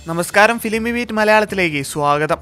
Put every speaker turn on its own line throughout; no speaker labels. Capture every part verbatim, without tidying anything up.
നമസ്കാരം, ഫിലിമി ബീറ്റ് മലയാളത്തിലേക്ക് സ്വാഗതം.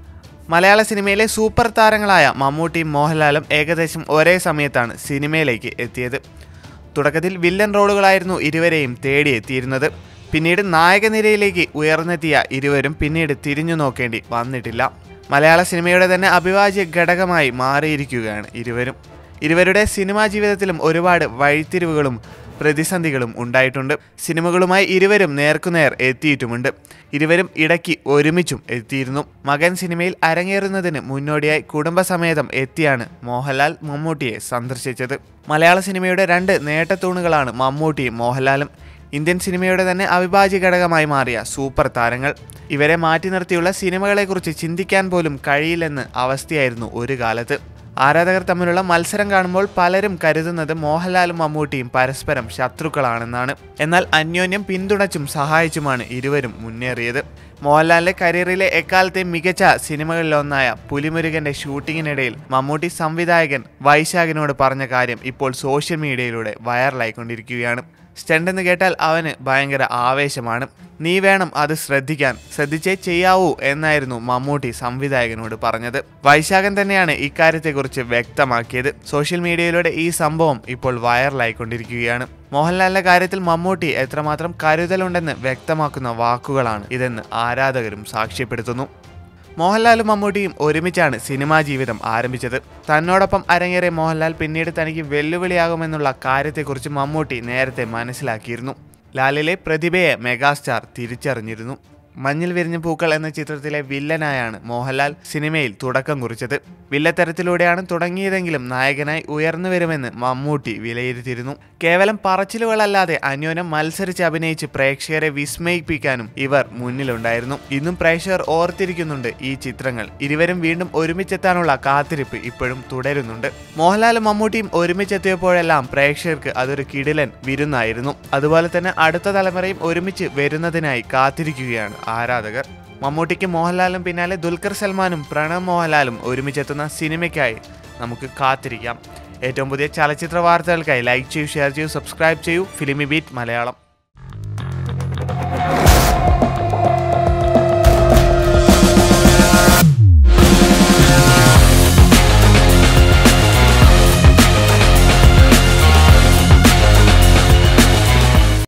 മലയാള സിനിമയിലെ സൂപ്പർ താരങ്ങളായ മമ്മൂട്ടിയും മോഹൻലാലും ഏകദേശം ഒരേ സമയത്താണ് സിനിമയിലേക്ക് എത്തിയത്. തുടക്കത്തിൽ വില്ലൻ റോളുകളായിരുന്നു ഇരുവരെയും തേടിയെത്തിയിരുന്നത്. പിന്നീട് നായകനിരയിലേക്ക് ഉയർന്നെത്തിയ ഇരുവരും പിന്നീട് തിരിഞ്ഞു നോക്കേണ്ടി വന്നിട്ടില്ല. മലയാള സിനിമയുടെ തന്നെ അവിഭാജ്യ ഘടകമായി മാറിയിരിക്കുകയാണ് ഇരുവരും. ഇരുവരുടെ സിനിമാ ജീവിതത്തിലും ഒരുപാട് വഴിത്തിരിവുകളും പ്രതിസന്ധികളും ഉണ്ടായിട്ടുണ്ട്. സിനിമകളുമായി ഇരുവരും നേർക്കുനേർ എത്തിയിട്ടുമുണ്ട്. ഇരുവരും ഇടയ്ക്ക് ഒരുമിച്ചും എത്തിയിരുന്നു. മകൻ സിനിമയിൽ അരങ്ങേറുന്നതിന് മുന്നോടിയായി കുടുംബസമേതം എത്തിയാണ് മോഹൻലാൽ മമ്മൂട്ടിയെ സന്ദർശിച്ചത്. മലയാള സിനിമയുടെ രണ്ട് നേട്ടത്തൂണുകളാണ് മമ്മൂട്ടിയും മോഹൻലാലും. ഇന്ത്യൻ സിനിമയുടെ തന്നെ അവിഭാജ്യ ഘടകമായി മാറിയ സൂപ്പർ താരങ്ങൾ. ഇവരെ മാറ്റി നിർത്തിയുള്ള സിനിമകളെക്കുറിച്ച് ചിന്തിക്കാൻ പോലും കഴിയില്ലെന്ന് അവസ്ഥയായിരുന്നു ഒരു കാലത്ത്. ആരാധകർ തമ്മിലുള്ള മത്സരം കാണുമ്പോൾ പലരും കരുതുന്നത് മോഹൻലാലും മമ്മൂട്ടിയും പരസ്പരം ശത്രുക്കളാണെന്നാണ്. എന്നാൽ അന്യോന്യം പിന്തുണച്ചും സഹായിച്ചുമാണ് ഇരുവരും മുന്നേറിയത്. മോഹൻലാലിന്റെ കരിയറിലെ എക്കാലത്തെയും മികച്ച സിനിമകളിലൊന്നായ പുലിമുരുകന്റെ ഷൂട്ടിങ്ങിനിടയിൽ മമ്മൂട്ടി സംവിധായകൻ വൈശാഖിനോട് പറഞ്ഞ കാര്യം ഇപ്പോൾ സോഷ്യൽ മീഡിയയിലൂടെ വൈറലായിക്കൊണ്ടിരിക്കുകയാണ്. സ്റ്റണ്ട് എന്ന് കേട്ടാൽ അവന് ഭയങ്കര ആവേശമാണ്. നീ വേണം അത് ശ്രദ്ധിക്കാൻ, ശ്രദ്ധിച്ചേ ചെയ്യാവൂ എന്നായിരുന്നു മമ്മൂട്ടി സംവിധായകനോട് പറഞ്ഞത്. വൈശാഖൻ തന്നെയാണ് ഇക്കാര്യത്തെക്കുറിച്ച് വ്യക്തമാക്കിയത്. സോഷ്യൽ മീഡിയയിലൂടെ ഈ സംഭവം ഇപ്പോൾ വൈറലായിക്കൊണ്ടിരിക്കുകയാണ്. മോഹൻലാലിന്റെ കാര്യത്തിൽ മമ്മൂട്ടി എത്രമാത്രം കരുതലുണ്ടെന്ന് വ്യക്തമാക്കുന്ന വാക്കുകളാണ് ഇതെന്ന് ആരാധകരും സാക്ഷ്യപ്പെടുത്തുന്നു. മോഹൻലാലും മമ്മൂട്ടിയും ഒരുമിച്ചാണ് സിനിമാ ജീവിതം ആരംഭിച്ചത്. തന്നോടൊപ്പം അരങ്ങേറിയ മോഹൻലാൽ പിന്നീട് തനിക്ക് വെല്ലുവിളിയാകുമെന്നുള്ള കാര്യത്തെക്കുറിച്ച് മമ്മൂട്ടി നേരത്തെ മനസ്സിലാക്കിയിരുന്നു. ലാലിലെ പ്രതിഭയെ മെഗാസ്റ്റാർ തിരിച്ചറിഞ്ഞിരുന്നു. മഞ്ഞിൽ വിരിഞ്ഞ പൂക്കൾ എന്ന ചിത്രത്തിലെ വില്ലനായാണ് മോഹൻലാൽ സിനിമയിൽ തുടക്കം കുറിച്ചത്. വില്ലത്തരത്തിലൂടെയാണ് തുടങ്ങിയതെങ്കിലും നായകനായി ഉയർന്നു വരുമെന്ന് മമ്മൂട്ടി വിലയിരുത്തിയിരുന്നു. കേവലം പറച്ചിലുകളല്ലാതെ അന്യോന്യം മത്സരിച്ച് അഭിനയിച്ച് പ്രേക്ഷകരെ വിസ്മയിപ്പിക്കാനും ഇവർ മുന്നിലുണ്ടായിരുന്നു. ഇന്നും പ്രേക്ഷകർ ഓർത്തിരിക്കുന്നുണ്ട് ഈ ചിത്രങ്ങൾ. ഇരുവരും വീണ്ടും ഒരുമിച്ചെത്താനുള്ള കാത്തിരിപ്പ് ഇപ്പോഴും തുടരുന്നുണ്ട്. മോഹൻലാലും മമ്മൂട്ടിയും ഒരുമിച്ചെത്തിയപ്പോഴെല്ലാം പ്രേക്ഷകർക്ക് അതൊരു കിടിലൻ വിരുന്നായിരുന്നു. അതുപോലെ തന്നെ അടുത്ത തലമുറയും ഒരുമിച്ച് വരുന്നതിനായി കാത്തിരിക്കുകയാണ് ആരാധകർ. മമ്മൂട്ടിക്ക് മോഹൻലാലും പിന്നാലെ ദുൽഖർ സൽമാനും പ്രണവ് മോഹൻലാലും ഒരുമിച്ചെത്തുന്ന സിനിമയ്ക്കായി നമുക്ക് കാത്തിരിക്കാം. ഏറ്റവും പുതിയ ചലച്ചിത്ര വാർത്തകൾക്കായി ലൈക്ക് ചെയ്യൂ, ഷെയർ ചെയ്യൂ, സബ്സ്ക്രൈബ് ചെയ്യൂ ഫിലിമി ബീറ്റ് മലയാളം.